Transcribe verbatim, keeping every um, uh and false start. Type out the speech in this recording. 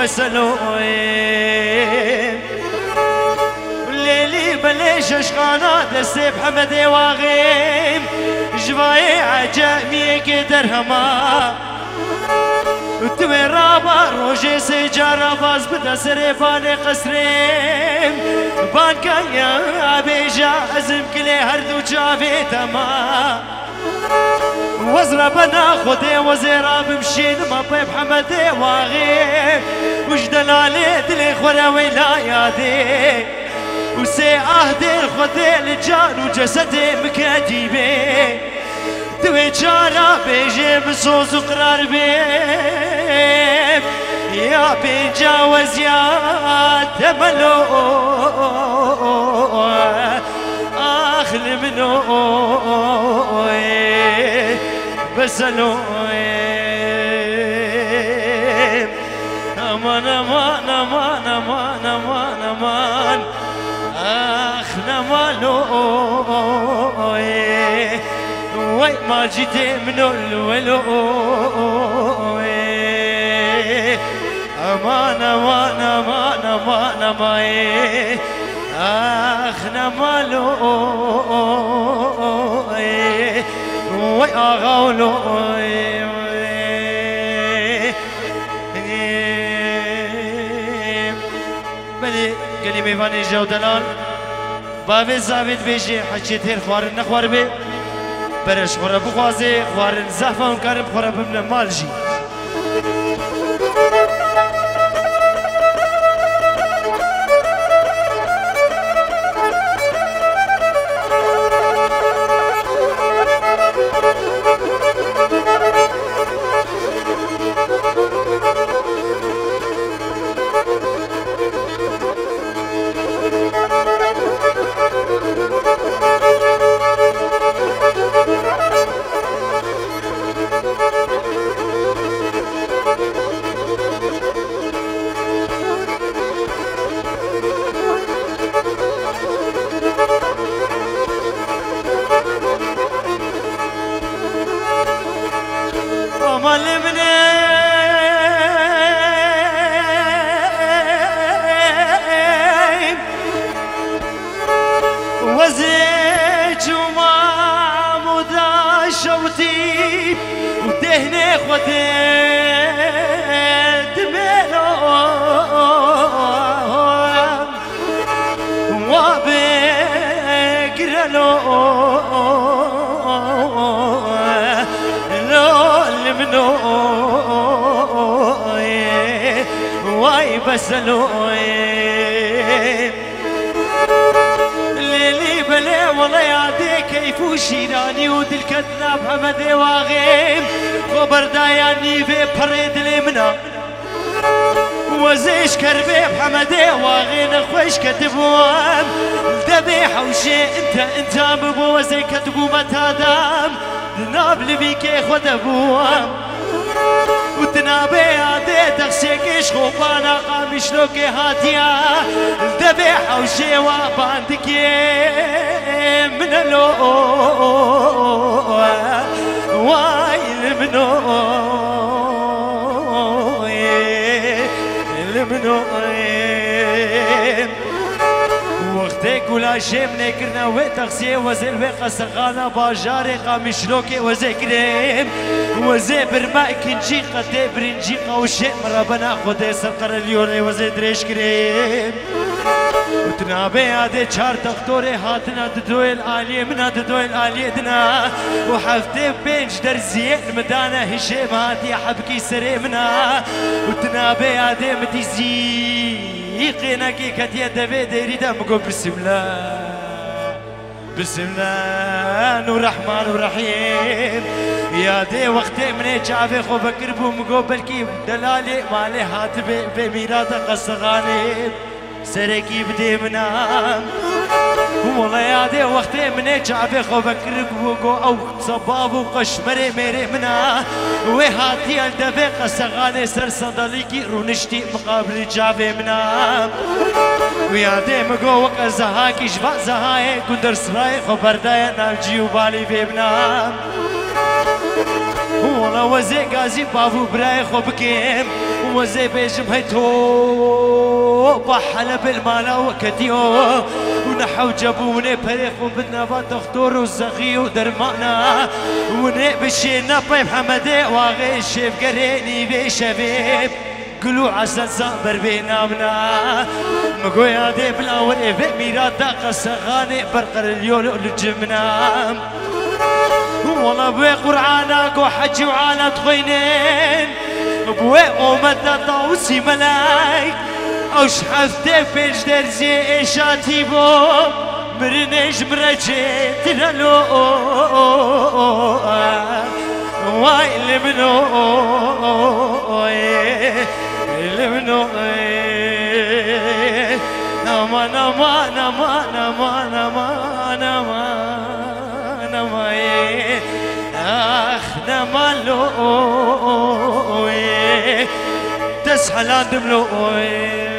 وسلوين الليلي بليش اشقانا دسي بحمد واغيم جواي عجامي قدر هما وتوي رابا روجي سيجارة باز بدا سريفاني قسريم بان كان يا بيجا ازم كلي هردو جافي تما وزرا بنا خدي وزيرا بمشين ما بيب حمدي واغي وش دلالي دلي خورا ولاياتي وسي اهدي خدي لجان وجسدي مكاتيبي توي جانا بيجي بصوص وقرار بيب يا بيجاوز يا تملو اخل منو بسلو امان امان امان امان امان امان اخ نمالو وي ما جيت منو الولو امان امان امان امان امان اخ نمالو وي اغاولو بلي كلمة فاني جو دلال بابي زاويد بيجي حكي تير خوارن نخوار بي برش خورا بخوازي خوارن زحفة ونكارم خورا بمنا مالجي وزيج وما مدى شوتي ودهني خودي دميلو وبقرلو لو لمنو واي بسلو بلا والله يادي كيف وشيراني ودل كذاب حمدي واغيم خبر داياني في بريد لمنا وزيش كربي بحمدي واغين خوش كتبوام الذبيحة وشي انت انت ببو وزي كتبو متادام نابل بيكي خد ابوام وتنابي عادي تغسيكيش خوبانا قامش لوكي هاتيا الذبيحة وشي واباندكي من اللو واي منو منو وقتك ولا شيء من كرنا وتغسيه وزير وقصقانا باجاري قامشلوكي وزكريم وزي برماء كنجي قد برنجي قوشي مرابنا خدي سرقر اليوري وزي دريش كريم وتنابي هادي چار تختوري هاتنا ددوي الآلية منا ددوي الآلية دنا وحفتي بينج درزي المدانة هشيم هاتي حبكي سري منا وتنابي هادي متيزي قيناكي كتيا دبي ديري دمكو بسم الله بسم الله نور رحمن ورحيم يا دي وقتي مني جافي خو بكر بو مقبل كي دلالي مالي هاتبي بميراد قصغاني سركي بدي منام والله يا دي وقتي مني جافي خو بكر بو او صباب وقشمري ميري منا وهاتي الدبي قصغاني سر صندليكي رونشتي مقابل جافي منام ويا دي مقو وقت زهاكي جبا زهاي قدر سراي خبر داي نالجي وبالي في منام والله وزي قازي بابو براي خو بكيم وزي بيجم هيتو بحل بالمالا وكديو ونحو جابوني بريخ وبدنا بطختور وزغي ودرمانا وني بشينا بيب حمدي واغي شيف قريني بشبيب قلو عسل صابر بينامنا مقويا دي بلاور في ميراد داقة سغاني برقر اليول والجمنا والله بوي قرعانك وحجي وعانا تخوينين بوي قومتا طاوسي ملايك اوش حفتي فيش درزي ايشاتي بو مرنيش مرجيت لالو واي اللي منو اللي منو نما نما نما نما نما نما نما اخ نما لو تسحل عند ملوء